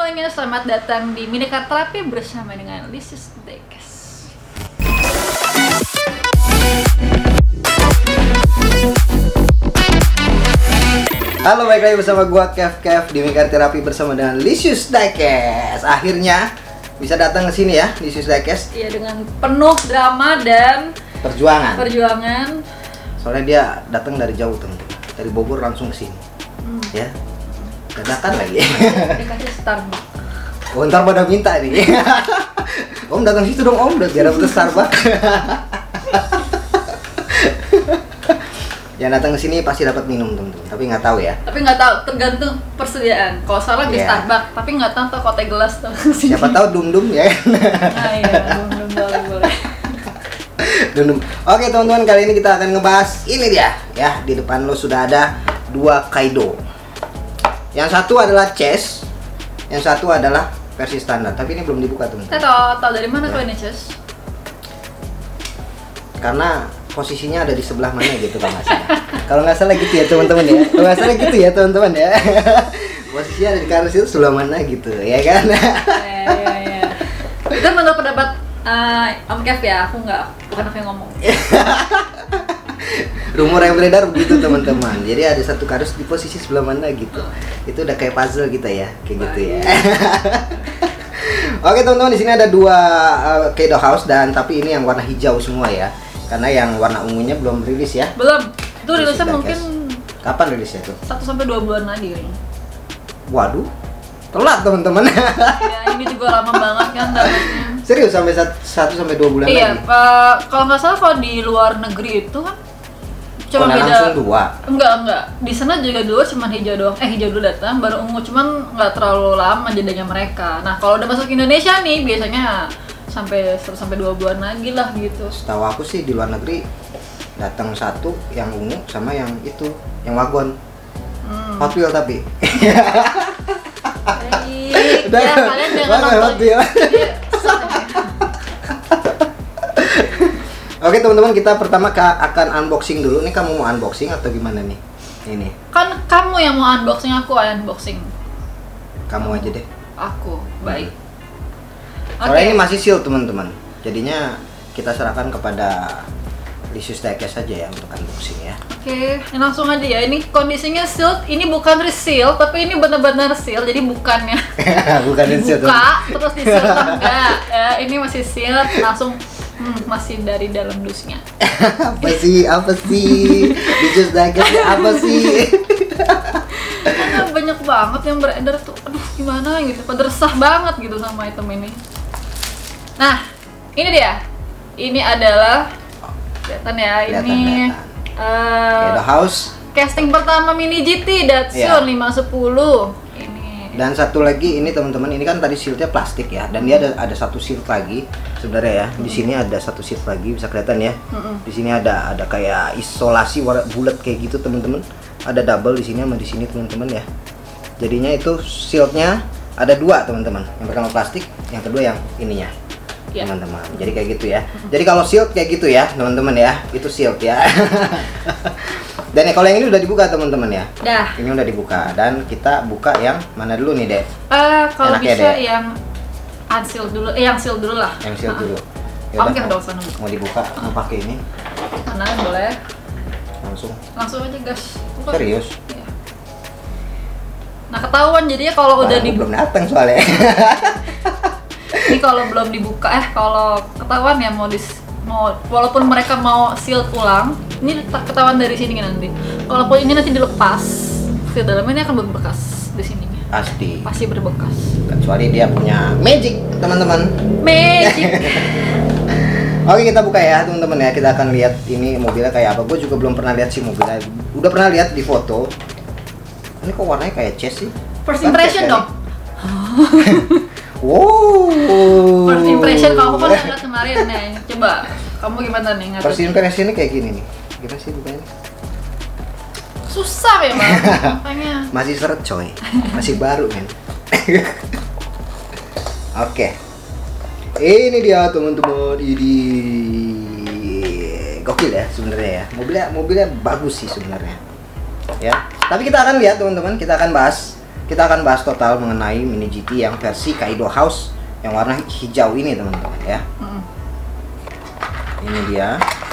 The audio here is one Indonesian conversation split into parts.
semuanya, selamat datang di Mini Car Therapy bersama dengan Lysius Dekes. Halo, balik lagi bersama gua Kev di Mini Car Therapy bersama dengan Lysius Dekes. Akhirnya bisa datang ke sini ya, Lysius Dekes. Iya, dengan penuh drama dan perjuangan. Soalnya dia datang dari jauh teman-teman, dari Bogor langsung ke sini. Ya, dadakan lagi. Dikasih Starbucks. Oh, ntar pada minta nih. Om datang situ dong om, biar dapet Starbucks. Yang datang ke sini pasti dapat minum teman-teman, tapi nggak tahu ya. Tapi nggak tahu, tergantung persediaan. Kalau salah di Starbucks, tapi nggak tahu tuh kote gelas tuh. Siapa tahu dum-dum ya. Nah iya, dum-dum boleh. Dum-dum. Oke teman-teman, kali ini kita akan ngebahas ini dia. Ya, di depan lo sudah ada dua Kaido. Yang satu adalah chest, yang satu adalah versi standar. Tapi ini belum dibuka teman-teman. Kita tahu dari mana kalau ini, Cus? Karena posisinya ada di sebelah mana gitu kalau nggak salah. Kalau nggak salah gitu ya teman-teman ya. Kalau nggak salah gitu ya teman-teman ya. Posisinya ada di karis itu sebelah mana gitu ya kan? Iya. Itu menurut pendapat Om Kev ya, bukan aku yang ngomong. Rumor yang beredar begitu teman-teman. Jadi ada satu kardus di posisi sebelah mana gitu. Itu udah kayak puzzle kita ya, kayak gitu ya. Oke teman-teman, di sini ada dua Kaido House dan tapi ini yang warna hijau semua ya. Karena yang warna ungunya belum rilis ya. Belum. Itu rilisnya mungkin kapan rilisnya tuh? 1-2 bulan lagi kayaknya. Waduh. Telat teman-teman. Ya, ini juga lama banget kan dapetnya. Serius sampai 1-2 bulan lagi? Iya, kalau nggak salah kalau di luar negeri itu kan cuma beda langsung dua? Enggak. Di sana juga dulu cuma hijau doang. Hijau dulu datang, baru ungu, cuman nggak terlalu lama jedanya mereka. Nah, kalau udah masuk Indonesia nih biasanya sampai 1-2 bulan lagi lah gitu. Setahu aku sih di luar negeri datang satu yang ungu sama yang itu, yang wagon. Hot Wheel tapi. Ya, kalian jangan nonton. Oke teman-teman, kita pertama akan unboxing dulu. Nih kamu mau unboxing atau gimana nih? Ini. Kan kamu yang mau unboxing, aku unboxing. Kamu aja deh. Aku, baik. Soalnya ini masih seal teman-teman. Jadinya kita serahkan kepada Lysius Dekes saja ya untuk unboxing ya. Oke, langsung aja ya. Ini kondisinya sealed. Ini bukan reseal, tapi ini benar-benar seal. Jadi bukannya bukan reseal. Buka terus di-seal enggak. Ya, ini masih sealed, langsung masih dari dalam dusnya. Apa sih? Lysius Dekes apa sih? Karena banyak banget yang beredar tuh. Aduh, gimana gitu. Pada resah banget gitu sama item ini. Nah, ini dia. Ini adalah kelihatan ya, ini Kaido House casting pertama Mini GT Datsun 510 ini. Dan satu lagi ini teman-teman, ini kan tadi shieldnya plastik ya, dan dia ada satu shield lagi sebenarnya ya. Di sini ada satu shield lagi, bisa kelihatan ya. Di sini ada kayak isolasi warna bulat kayak gitu teman-teman. Ada double di sini sama di sini teman-teman ya. Jadinya itu shieldnya ada dua teman-teman. Yang pertama plastik, yang kedua yang ininya. Teman-teman, jadi kayak gitu ya. Jadi kalau shield kayak gitu ya teman-teman ya, itu shield ya. Dan kalau yang ini udah dibuka teman-teman ya. Ini udah dibuka dan kita buka yang mana dulu nih Dek? Kalau bisa yang unsealed dulu, yang sealed dulu lah. Yang sealed dulu. Oke, dong sana. Mau dibuka, mau pakai ini? Mana boleh? Langsung aja guys. Buka. Serius? Ya. Nah ketahuan jadinya kalau udah dibuka. Belum datang soalnya. Ini kalau belum dibuka, kalau ketahuan ya mau walaupun mereka mau sealed ulang, ini ketahuan dari sini nanti. Walaupun ini nanti dilepas, di dalamnya ini akan berbekas di sini. Pasti berbekas. Kecuali dia punya magic, teman-teman. Magic. Oke, kita buka ya, teman-teman ya. Kita akan lihat ini mobilnya kayak apa. Gue juga belum pernah lihat sih mobilnya. Udah pernah lihat di foto. Ini kok warnanya kayak chess sih? First impression dong. Wow. First impression kalau aku kan lihat kemarin nih. Coba kamu gimana nih ngatain? First impression ini kayak gini nih. Gimana sih bukanya? Susah ya bang. Makanya. Masih seret coy. Masih baru men. Oke. Ini dia teman-teman. Ini gokil ya sebenarnya ya. Mobilnya bagus sih sebenarnya. Ya. Tapi kita akan lihat teman-teman. Kita akan bahas kita akan bahas total mengenai Mini GT yang versi Kaido House yang warna hijau ini teman-teman ya. Ini dia.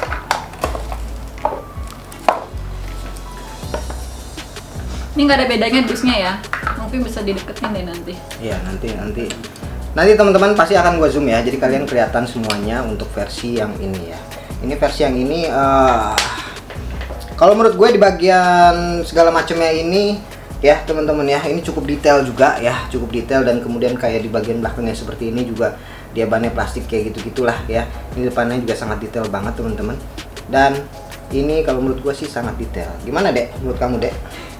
Ini nggak ada bedanya dusnya ya, mungkin bisa dideketin deh nanti. Iya, nanti teman-teman pasti akan gua zoom ya, jadi kalian kelihatan semuanya untuk versi yang ini ya. Ini versi yang ini, kalau menurut gue di bagian segala macamnya ini ya teman-teman ya, ini cukup detail juga ya, cukup detail. Dan kemudian kayak di bagian belakangnya seperti ini juga dia bannya plastik kayak gitu-gitulah ya. Ini depannya juga sangat detail banget teman-teman. Dan ini kalau menurut gue sih sangat detail. Gimana Dek? Menurut kamu Dek?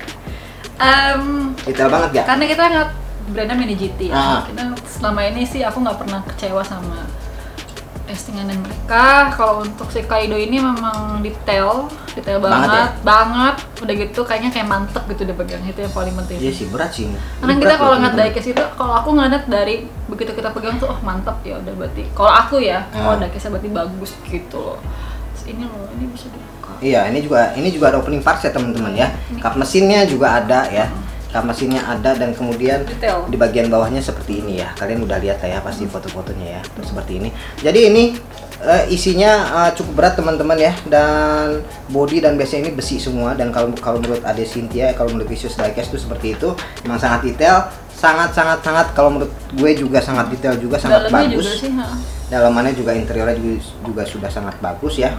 Detail banget ya? Karena kita nggak brandnya Mini GT ya. Kita selama ini sih aku nggak pernah kecewa sama testingan mereka. Kalau untuk si Kaido ini memang detail banget. Udah gitu kayaknya kayak mantep gitu dia pegang, itu yang paling penting. Iya sih, berat sih. Karena kita kalau ngeliat diecast itu, kalau aku ngeliat dari begitu kita pegang tuh, oh mantep ya udah berarti. Kalau aku ya, oh diecastnya berarti bagus gitu loh. Terus ini loh, ini bisa dibuka. Iya, ini juga ada opening parts ya teman-teman ya. Kap mesinnya juga ada ya. Kap mesinnya ada dan kemudian detail. Di bagian bawahnya seperti ini ya. Kalian udah lihat ya pasti foto-fotonya ya. Seperti ini. Jadi ini isinya cukup berat teman-teman ya, dan body dan base ini besi semua. Dan kalau menurut Ade Cynthia, kalau menurut Vicious Diecast itu seperti itu, memang sangat detail, sangat kalau menurut gue juga sangat detail juga, sangat dalamnya bagus. Juga sih, dalamannya juga, interiornya juga sudah sangat bagus ya.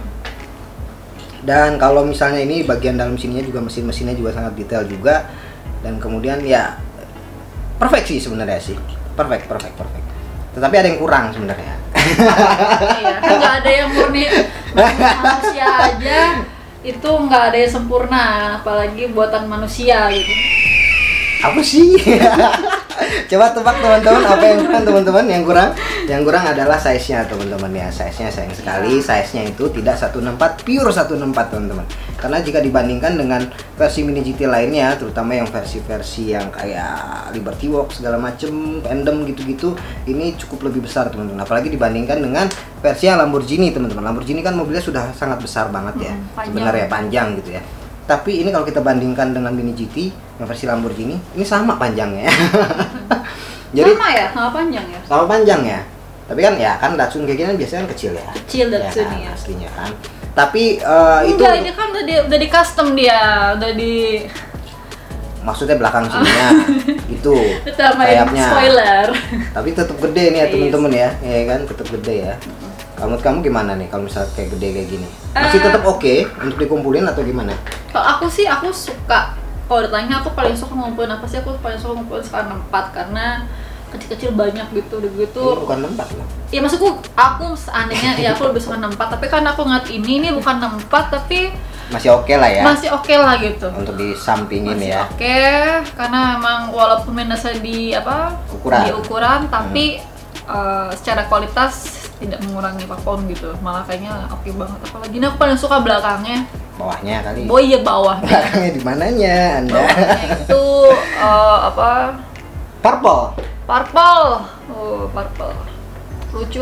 Dan kalau misalnya ini bagian dalam sininya juga mesin-mesinnya juga sangat detail juga. Dan kemudian ya perfect sih sebenarnya sih, perfect. Tetapi ada yang kurang sebenarnya. Iya, kan nggak ada yang murni manusia aja, itu nggak ada yang sempurna, apalagi buatan manusia gitu. Apa sih? Coba tebak teman-teman, apa yang kurang teman-teman? Yang kurang adalah size-nya teman-teman ya. Size-nya sayang sekali, size-nya itu tidak 164 pure 164 teman-teman. Karena jika dibandingkan dengan versi Mini GT lainnya, terutama yang versi-versi yang kayak Liberty Walk segala macem, Fandom gitu-gitu, ini cukup lebih besar teman-teman. Apalagi dibandingkan dengan versi yang Lamborghini teman-teman. Lamborghini kan mobilnya sudah sangat besar banget ya, sebenarnya panjang gitu ya. Tapi ini kalau kita bandingkan dengan Mini GT yang versi Lamborghini, ini sama panjangnya. Jadi sama ya, sama panjang ya. Sama panjang ya. Tapi kan ya kan Datsun kayak gini biasanya kan kecil ya. Kecil Datsun ya. Kan, ya. Aslinya kan. Tapi itu enggak, ini kan udah di custom dia, udah di maksudnya belakang sininya itu sayapnya. Spoiler. Tapi tetap gede nih ya teman-teman ya. Ya kan tetap gede ya. Kamu gimana nih kalau misalnya kayak gede kayak gini? Masih tetap oke untuk dikumpulin atau gimana? Kalau aku sih aku suka. Kalau ditanya aku paling suka ngumpulin apa sih? Aku paling suka ngumpulin sekarang 4 karena kecil-kecil banyak gitu gitu. Ini bukan 4 loh. Iya maksudku aku seandainya ya aku lebih suka 4, tapi karena aku ngeliat ini bukan 4 tapi masih oke lah ya. Masih oke lah gitu. Untuk disampingin masih ya. Oke, karena emang walaupun minusnya di ukuran tapi secara kualitas tidak mengurangi apapun gitu, malah kayaknya oke banget. Apalagi ini aku paling suka belakangnya. Bawahnya kali. Oh iya bawahnya. Belakangnya di mananya Anda? Bawahnya itu apa? Purple. Oh purple. Lucu.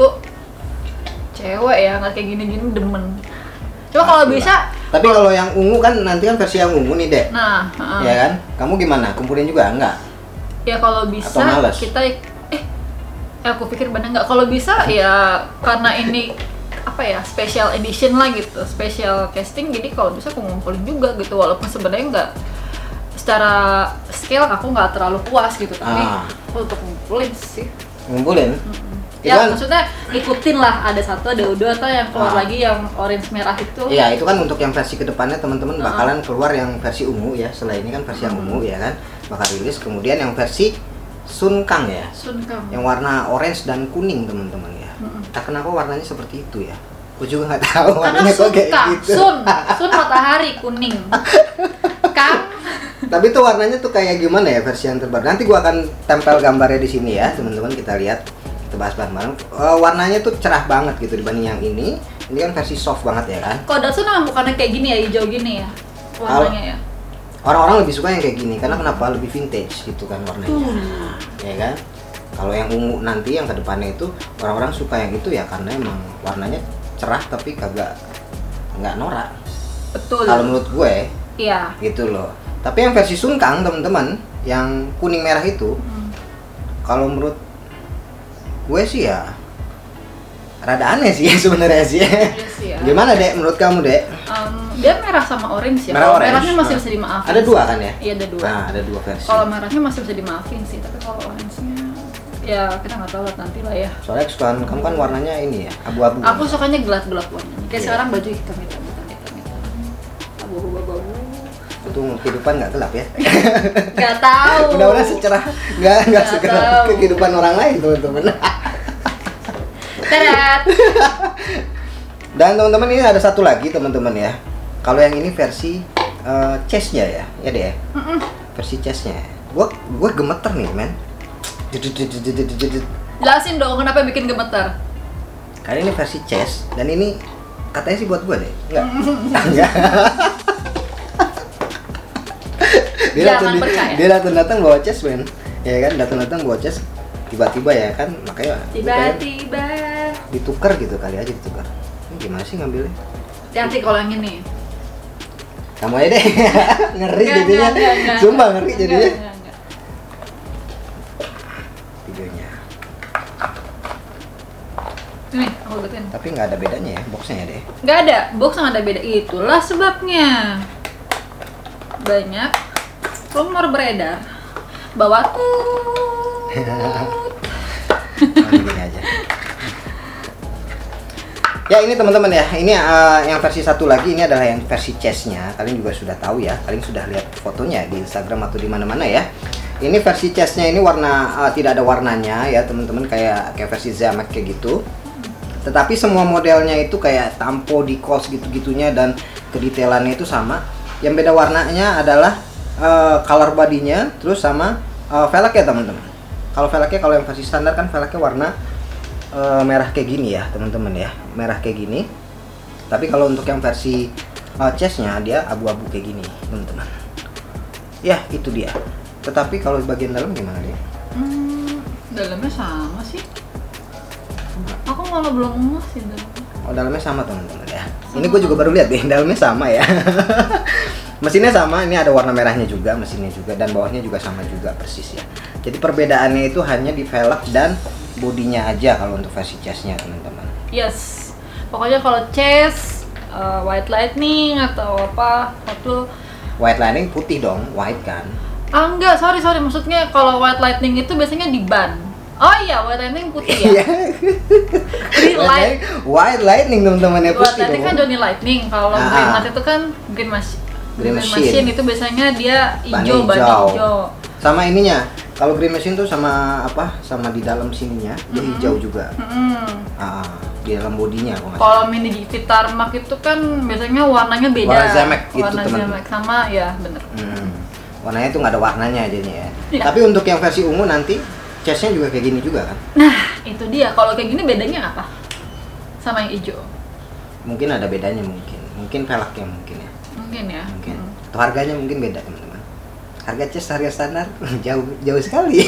Cewek ya nggak kayak gini-gini demen. Coba kalau bisa. Tapi kalau yang ungu kan nanti kan versi yang ungu nih Dek. Nah. Ya kan? Kamu gimana? Kumpulin juga enggak? Ya kalau bisa kita aku pikir bener nggak, kalau bisa ya karena ini apa ya special edition lah gitu, special casting, jadi kalau bisa aku ngumpulin juga gitu, walaupun sebenarnya nggak secara scale aku nggak terlalu puas gitu, tapi untuk ngumpulin sih. Ngumpulin? Ya kan, maksudnya ikutin lah, ada satu ada dua atau yang keluar lagi yang orange merah itu. Iya itu kan untuk yang versi kedepannya teman-teman bakalan keluar yang versi ungu ya, setelah ini kan versi yang ungu ya kan bakal rilis, kemudian yang versi Sunkang ya, yang warna orange dan kuning teman-teman ya. Tak kenapa warnanya seperti itu ya, aku juga nggak tahu warnanya kok kayak gitu. Sun matahari kuning. Kang. Tapi tuh warnanya tuh kayak gimana ya versi yang terbaru? Nanti gua akan tempel gambarnya di sini ya teman-teman, kita lihat, kita bahas bareng-bareng. Warnanya tuh cerah banget gitu dibanding yang ini. Ini kan versi soft banget ya kan. Kok Datsun emang bukannya kayak gini ya, hijau gini ya warnanya ya? Orang-orang lebih suka yang kayak gini karena kenapa? Lebih vintage gitu kan warnanya, ya kan? Kalau yang ungu nanti yang kedepannya itu orang-orang suka yang itu ya karena emang warnanya cerah tapi nggak norak. Betul. Kalau menurut gue, iya. Gitu loh. Tapi yang versi Sunkang teman-teman, yang kuning merah itu, kalau menurut gue sih ya rada aneh sih sebenarnya sih. Iya sih ya. Gimana Dek menurut kamu Dek? Dia merah sama orange ya. Merah Kalau orange. merahnya masih bisa dimaafin. Ada dua kan ya? Iya ada dua. Nah, ada dua versi. Kalau merahnya masih bisa dimaafin sih, tapi kalau orange-nya ya kita nggak tahu lah nanti lah ya. Soalnya kesukaan kamu kan warnanya ini ya, abu-abu. Aku sukanya gelap-gelap warnanya. Kayak Iya. sekarang baju hitam-hitam. Abu-abu. Itu kehidupan nggak gelap ya? Gak tahu. Mudah-mudahan secerah nggak Nggak sekedar tahu. kehidupan orang lain teman-teman. Teret. Dan teman-teman ini ada satu lagi teman-teman ya. Kalau yang ini versi chestnya ya, ya deh. Versi chestnya. Gue gemeter nih men. Jelasin dong kenapa bikin gemetar. Karena ini versi chest dan ini katanya sih buat gue deh. Enggak. Enggak. Jangan percaya. Dia datang bawa chest men. Ya kan datang bawa chest tiba-tiba ya kan makanya Tiba-tiba. ditukar gitu kali aja ditukar. Ini gimana sih ngambilnya? Nanti kalau yang ini. Kamu aja deh. Ngeri Enggak, jadinya. enggak. Sumpah ngeri jadinya. Enggak. Videonya. Nih, aku deketin. Tapi nggak ada bedanya ya boxnya ya deh. Nggak ada, box nggak ada beda. Itulah sebabnya. Banyak rumor beredar bahwa Gini aja. Ya ini teman-teman ya, ini yang versi satu lagi ini adalah yang versi chestnya. Kalian juga sudah tahu ya, kalian sudah lihat fotonya di Instagram atau di mana-mana ya. Ini versi chestnya ini warna tidak ada warnanya ya teman-teman, kayak versi Zamek kayak gitu. Tetapi semua modelnya itu kayak tampo, decals gitu-gitunya dan kedetailannya itu sama. Yang beda warnanya adalah color bodinya, terus sama velgnya teman-teman. Kalau velgnya, kalau yang versi standar kan velgnya warna merah kayak gini ya teman-teman ya, merah kayak gini. Tapi kalau untuk yang versi chestnya dia abu-abu kayak gini teman-teman. Ya itu dia. Tetapi kalau bagian dalam gimana dia? Dalamnya sama sih. Aku malah belum ngeh sih dalamnya. Oh dalamnya sama teman-teman ya. Ini gue juga baru lihat deh, dalamnya sama ya. Mesinnya sama, ini ada warna merahnya juga, mesinnya juga, dan bawahnya juga sama juga persis ya. Jadi perbedaannya itu hanya di velg dan bodinya aja kalau untuk versi chestnya teman-teman. Yes. Pokoknya kalau chest, white lightning atau apa, itu White lightning putih dong, white kan? enggak, sorry maksudnya kalau white lightning itu biasanya di ban. Oh iya, white lightning putih ya. Green light. White lightning teman-teman ya, White putih lightning dong. kan Johnny Lightning. Kalau green light itu kan green Green machine. machine Itu biasanya dia Ban hijau, ban hijau. hijau. Sama ininya, kalau green machine tuh sama apa? Sama di dalam sininya dia hijau juga. Di dalam bodinya kok nggak salah. Kalau mini GT Tarmac itu kan biasanya warnanya beda. Warna Zamek gitu, Warna teman-teman. Zamek sama ya, bener. Warnanya tuh nggak ada warnanya jadinya ya. Iya. Tapi untuk yang versi ungu nanti chestnya juga kayak gini juga kan? Nah, itu dia. Kalau kayak gini bedanya apa? Sama yang hijau? Mungkin ada bedanya mungkin velgnya mungkin ya. Mungkin ya. Mungkin. Atau harganya mungkin beda teman-teman. Harga chest harga standar jauh sekali.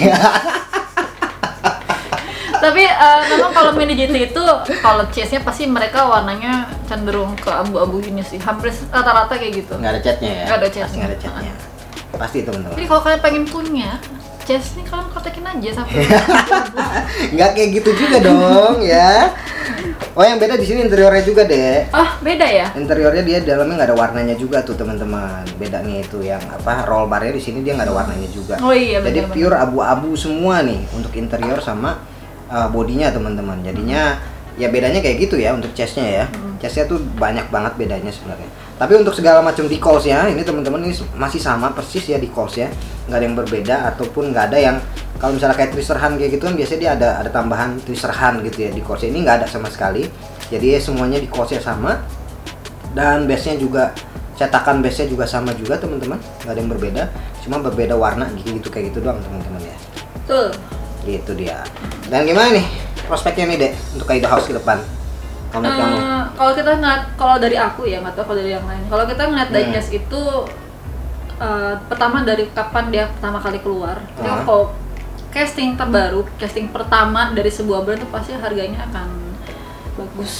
Tapi memang kalau mini GT itu kalau chase-nya pasti mereka warnanya cenderung ke abu-abu gini sih. Hampir rata-rata kayak gitu. Nggak ada catnya ya? Nggak ada catnya. Pasti nggak ada catnya. Pasti teman-teman. Jadi kalau kalian pengen punya chase nih, kalian kontakin aja sampai. Nggak kayak gitu juga dong ya. Oh yang beda di sini interiornya juga deh. Beda ya? Interiornya dia dalamnya nggak ada warnanya juga tuh teman-teman. Bedanya itu yang apa, roll barnya di sini dia nggak ada warnanya juga. Oh iya, Jadi benar-benar. pure abu-abu semua nih untuk interior sama bodinya teman-teman. Jadinya ya bedanya kayak gitu ya untuk chestnya ya. Chestnya tuh banyak banget bedanya sebenarnya. Tapi untuk segala macam decals ya, ini teman-teman ini masih sama persis ya decals ya. Nggak ada yang berbeda ataupun nggak ada yang, kalau misalnya kayak twister hand kayak gitu kan biasanya dia ada tambahan twister hand gitu ya di decals. Ini nggak ada sama sekali. Jadi semuanya decalsnya sama. Dan base-nya juga, cetakan base-nya juga sama juga teman-teman. Nggak ada yang berbeda, cuma berbeda warna gitu kayak gitu doang teman-teman ya. Betul. Gitu dia. Dan gimana nih prospeknya nih Dek untuk Aida House ke depan? Kalau menurut kamu? Kalau kita ngeliat, kalau dari aku ya, nggak tahu kalau dari yang lain. Kalau kita ngeliat diecast itu pertama dari kapan dia pertama kali keluar. Jadi kalau casting terbaru, casting pertama dari sebuah brand itu pasti harganya akan bagus.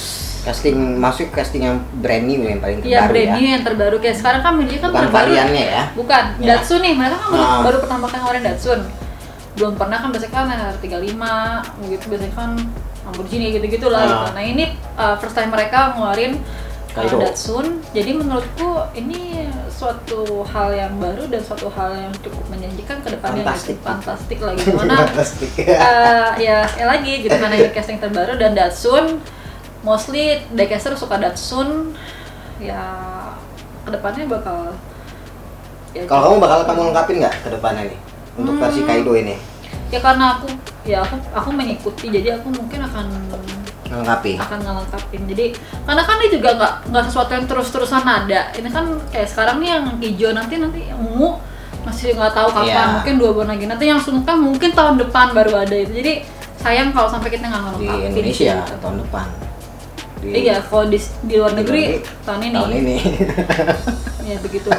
Casting masuk casting yang brand new yang paling terbaru Iya, brand ya. new yang terbaru. Kayak sekarang kan Mini kan Bukan terbaru. variannya ya. Bukan, Ya. Datsun nih, mereka kan Ah. baru pertama kali ngeluarin Datsun. Belum pernah kan biasanya kan R35 gitu, biasanya kan Lamborghini gitu-gitu lah Ah. gitu. Nah ini first time mereka ngeluarin Kaido. Datsun. Jadi menurutku ini suatu hal yang baru dan suatu hal yang cukup menjanjikan ke depannya Fantastik. gitu. Fantastik lagi gimana? Fantastik. Ya sekali lagi gitu karena ini casting terbaru dan Datsun mostly diecaster suka Datsun ya kedepannya bakal ya, Kalau kamu lengkapin nggak ke depannya nih untuk versi Kaido ini? ya karena aku mengikuti jadi aku mungkin akan Lengkapi. ngelengkapin. Jadi karena kan ini juga nggak sesuatu yang terus-terusan ada. Ini kan kayak sekarang nih yang hijau nanti yang ungu masih nggak tahu kapan. Iya. Mungkin 2 bulan lagi. Nanti yang sungkan mungkin tahun depan baru ada itu. Jadi sayang kalau sampai kita nggak Di ngelengkapin. Indonesia gitu. tahun depan. Iya, kalau di luar negeri tahun ini. Tahun ini. Ya begitu.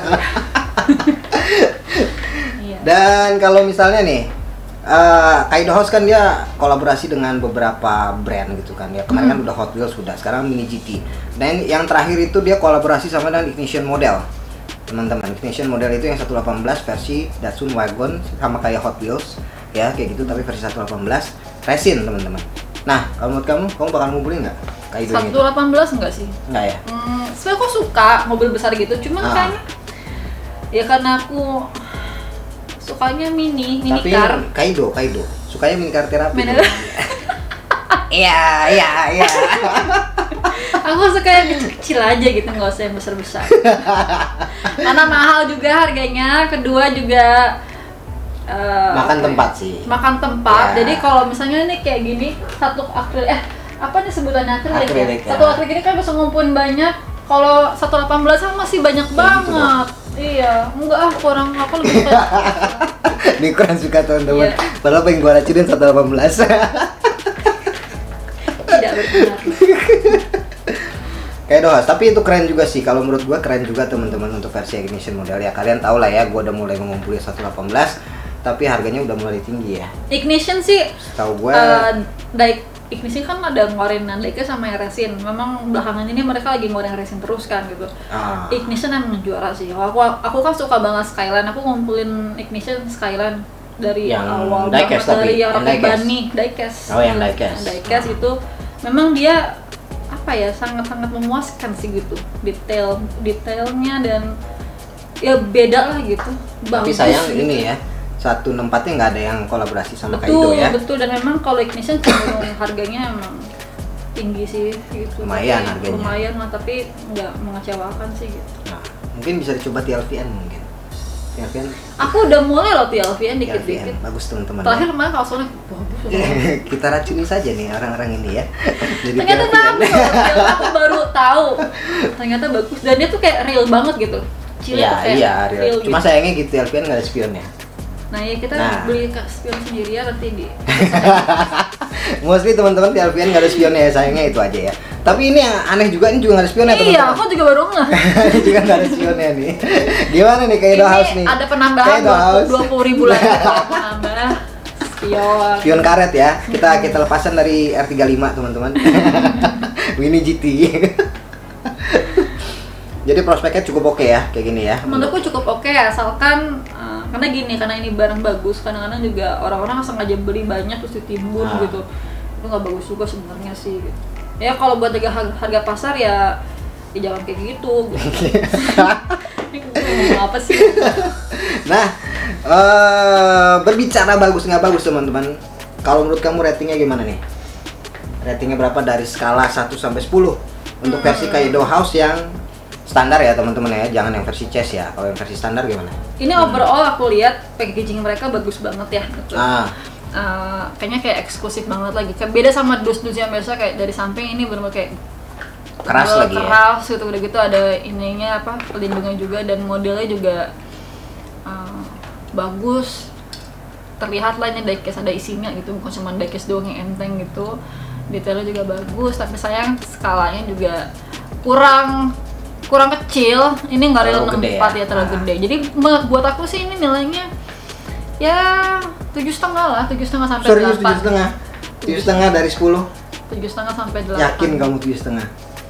Iya. Dan kalau misalnya nih Kaido House kan dia kolaborasi dengan beberapa brand gitu kan ya. Kemarin kan udah Hot Wheels sudah, sekarang Mini GT. Dan yang terakhir itu dia kolaborasi sama dengan Ignition Model. Teman-teman, Ignition Model itu yang 118 versi Datsun Wagon sama kayak Hot Wheels ya, kayak gitu tapi versi 118 resin, teman-teman. Nah, kalau menurut kamu bakal ngumpulin nggak Kaido ini? 118 enggak sih? Enggak ya? Sebenarnya aku suka mobil besar gitu, cuma kayaknya ya karena aku sukanya mini Tapi car. Kaido sukanya mini car terapi. Mini- Iya. Aku suka yang kecil aja gitu, nggak usah yang besar-besar. Karena mahal juga harganya, kedua juga Makan tempat sih. makan tempat. Ya. Jadi kalau misalnya ini kayak gini, satu akrilik apa nih sebutannya akrilik Akrilik, ya? ya. Satu akrilik ini kan bisa ngumpulin banyak. Kalau 118 kan masih banyak Kayak gitu banget. Iya, enggak kurang aku lebih suka. Ini kurang suka teman-teman. Iya. Padahal pengen gua racunin 118. Tidak berpengaruh. Kayak doas, tapi itu keren juga sih. Kalau menurut gua keren juga teman-teman untuk versi Ignition Model ya. Kalian tahu lah ya, gua udah mulai mengumpulin 118, tapi harganya udah mulai tinggi ya. Ignition sih Tahu gua Ignition kan ada ngeluarin diecast sama yang resin. Memang belakangan ini mereka lagi ngeluarin resin terus kan gitu. Ignition emang juara sih. Aku kan suka banget Skyline. Aku ngumpulin Ignition Skyline dari Yang awal diecast banget, dari tapi, yang yang Rocket diecast. Bunny diecast. Oh, yang diecast. Yang diecast itu memang dia apa ya, sangat-sangat memuaskan sih gitu. Detailnya dan ya beda lah gitu. tapi Bagus sayang gitu. ini ya. 164-nya nggak ada yang kolaborasi sama Betul, Kaido ya. betul, dan memang kalau Ignition cenderung harganya emang tinggi sih gitu. Lumayan Tapi harganya. lumayan lah, tapi nggak mengecewakan sih gitu. Nah, mungkin bisa dicoba TLVN mungkin. TLVN, Aku udah mulai loh TLVN dikit-dikit. TLVN bagus teman-teman. Terakhir kemarin kalsonnya bagus loh. Kita racuni saja nih orang-orang ini ya. Jadi Ternyata TLVN. bagus loh, TLVN aku baru tahu. Ternyata bagus dan dia tuh kayak real banget gitu. Cile Iya, tuh kayak iya, real. Cuma gitu. sayangnya gitu TLVN nggak ada spionnya. Nah ya kita Nah. beli spion sendiri ya nanti di. Mostly teman-teman TLVN nggak ada spionnya ya, sayangnya itu aja ya. Tapi ini yang aneh juga, ini juga nggak ada spionnya Iya, teman-teman. aku juga baru nggak. Ini juga nggak ada spionnya nih. Gimana nih Kaido House nih? Ada penambahan Kaido House. 20.000 lagi kalau penambah spion. Spion karet ya. Kita lepasan dari R35 teman-teman. Winnie GT. Jadi prospeknya cukup oke ya, kayak gini ya. Menurutku cukup oke asalkan karena gini, karena ini barang bagus, kadang-kadang juga orang-orang sengaja beli banyak terus ditimbun gitu. Itu nggak bagus juga sebenarnya sih gitu. Ya kalau buat harga pasar ya jangan kayak gitu. Ini ngomong apa sih? Nah, berbicara bagus nggak bagus teman-teman. Kalau menurut kamu ratingnya gimana nih? Ratingnya berapa dari skala 1 sampai 10 untuk versi Kaido House yang standar ya teman-teman ya, jangan yang versi chess ya. Kalau yang versi standar gimana? Ini overall aku lihat packaging mereka bagus banget ya. Gitu. Kayaknya kayak eksklusif banget lagi. Kayak beda sama dus-dus yang biasa kayak dari samping, ini benar-benar kayak Keras lagi ya? keras gitu, udah gitu ada ininya apa, pelindungnya juga, dan modelnya juga bagus. Terlihat lah ini diecast ada isinya gitu, bukan cuma diecast doang yang enteng gitu. Detailnya juga bagus, tapi sayang skalanya juga kurang kecil. Ini nggak real Terlalu gede 64 ya? ya, terlalu gede. Jadi buat aku sih ini nilainya ya 7,5 lah, 7,5 sampai 8. Serius 7,5? 7,5 dari 10? 7,5 sampai 8. Yakin kamu 7,5?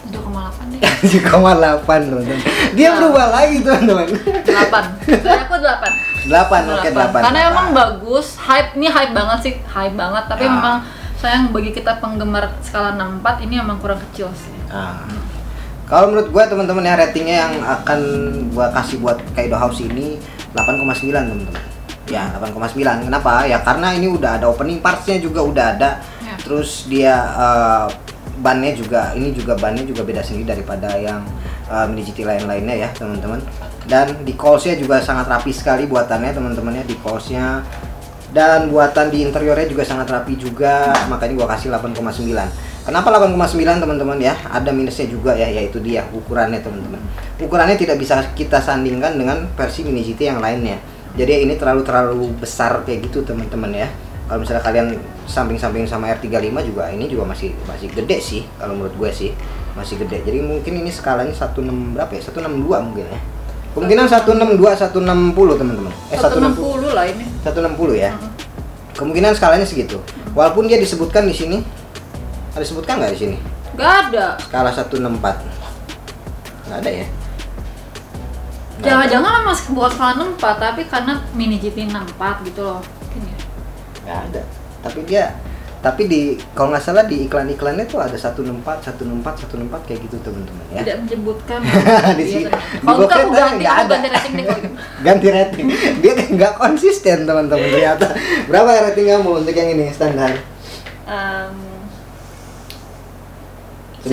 7,8 deh. 7,8 teman-teman. Dia berubah lagi teman-teman. 8. Dari aku 8. 8, oke 8. Karena emang bagus, hype banget sih, hype banget. Tapi memang sayang bagi kita penggemar skala 64 ini emang kurang kecil sih. Kalau menurut gue teman-teman ya, ratingnya yang akan gue kasih buat Kaido House ini 8,9 teman-teman. Ya 8,9. Kenapa? Ya karena ini udah ada opening parts-nya juga udah ada. Ya. Terus dia bannya juga, ini juga bannya juga beda sendiri daripada yang mini GT lain-lainnya ya teman-teman. Dan di calls-nya juga sangat rapi sekali buatannya teman-teman ya, di calls-nya. Dan buatan di interiornya juga sangat rapi juga, makanya gua kasih 8,9. Kenapa 8,9 teman-teman ya? Ada minusnya juga ya, yaitu dia ukurannya teman-teman. Ukurannya tidak bisa kita sandingkan dengan versi mini GT yang lainnya. Jadi ini terlalu besar kayak gitu teman-teman ya. Kalau misalnya kalian samping-samping sama R35 juga, ini juga masih gede sih kalau menurut gue sih, masih gede. Jadi mungkin ini skalanya 16 berapa ya? 162 mungkin ya. Kemungkinan 162, 160 teman-teman. 160 lah ini. 160 ya. Kemungkinan skalanya segitu. Walaupun dia disebutkan di sini, ada disebutkan nggak di sini? Nggak ada. Skala 164. Nggak ada ya. Jangan-jangan masih buat skala 64, tapi karena mini GT 64 gitu loh. Mungkin ya. Nggak ada. Tapi di kalau nggak salah di iklan-iklannya tuh ada 164 kayak gitu teman-teman ya. Tidak menyebutkan. Di sini. Kalau aku ganti rating deh kalau gitu. Ganti rating. Dia kayak nggak konsisten teman-teman ternyata. Berapa rating kamu untuk yang ini standar? 9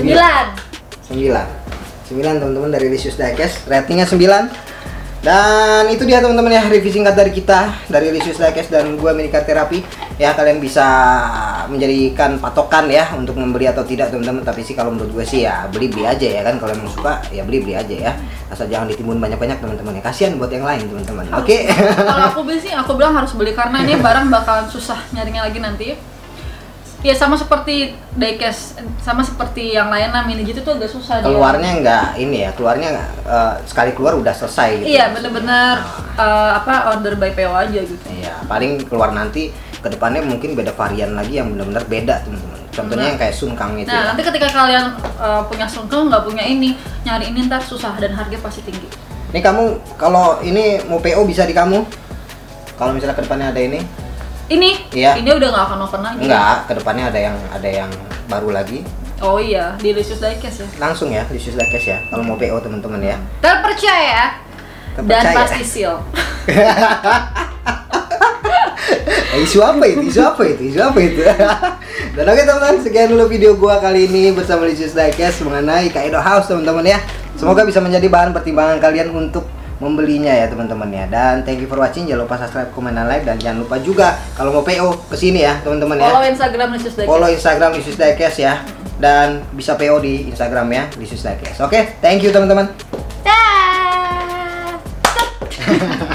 teman-teman dari Licious Diecast, ratingnya 9. Dan itu dia teman-teman ya, review singkat dari kita dari Licious Diecast dan gua Minika Terapi ya. Kalian bisa menjadikan patokan ya untuk membeli atau tidak teman-teman. Tapi sih kalau menurut gue sih ya beli aja ya kan. Kalau emang suka ya beli aja ya, asal jangan ditimbun banyak-banyak teman-teman ya, kasihan buat yang lain teman-teman. Oke. Kalau aku beli sih, aku bilang harus beli karena ini barang bakalan susah nyarinya lagi nanti. Ya sama seperti diecast, sama seperti yang lain lah, mini GT tuh agak susah. Keluarnya nggak ini ya, keluarnya sekali keluar udah selesai gitu. Iya bener-bener order by PO aja gitu. Iya, paling keluar nanti kedepannya mungkin beda varian lagi yang benar-benar beda teman-teman. Contohnya yang kayak Sunkang itu. Nah ya. nanti ketika kalian punya Sunkang nggak punya ini, nyari ini ntar susah dan harga pasti tinggi. Ini kamu kalau ini mau PO bisa di kamu. Kalau misalnya kedepannya ada ini. Iya. Ini udah nggak akan open lagi. Enggak, kedepannya ada yang baru lagi. Oh iya, di Licious Diecast ya. Langsung ya, Licious Diecast ya. Kalau mau PO teman-teman ya. Terpercaya. Dan pasti seal. Isu apa itu? Dan oke teman-teman, sekian dulu video gua kali ini bersama Licious Diecast mengenai Kaido House teman-teman ya. Semoga bisa menjadi bahan pertimbangan kalian untuk membelinya ya teman-teman ya. Dan thank you for watching. Jangan lupa subscribe, komen, dan like. Dan jangan lupa juga kalau mau PO kesini ya teman-teman ya. Follow Instagram Licious Diecast. Follow Instagram Licious Diecast ya. Dan bisa PO di Instagram ya Licious Diecast. Oke, thank you teman-teman. Dah.